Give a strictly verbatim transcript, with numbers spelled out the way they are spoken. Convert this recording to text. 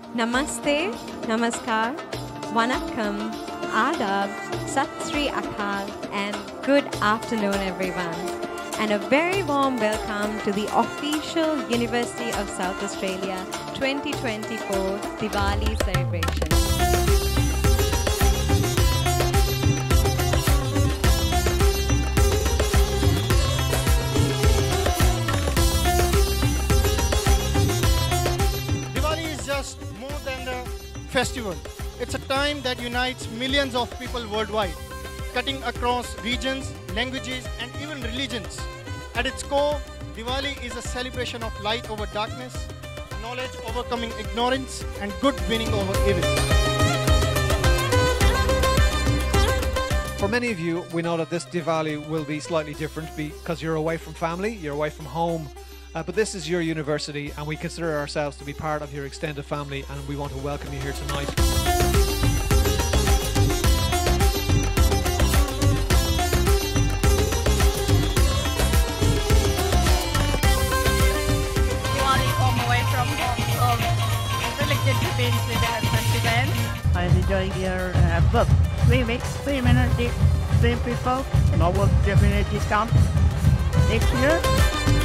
Namaste, Namaskar, Vanakkam, Adab, Sat Sri Akal, and good afternoon, everyone. And a very warm welcome to the official University of South Australia twenty twenty-four Diwali celebration. More than a festival. It's a time that unites millions of people worldwide, cutting across regions, languages, and even religions. At its core, Diwali is a celebration of light over darkness, knowledge overcoming ignorance, and good winning over evil. For many of you, we know that this Diwali will be slightly different because you're away from family, you're away from home. Uh, but this is your university, and we consider ourselves to be part of your extended family, and we want to welcome you here tonight. Diwali home away from home. Um, really good to be to the festival. I enjoy here at work. Three weeks, same energy, same people. No work definitely come next year.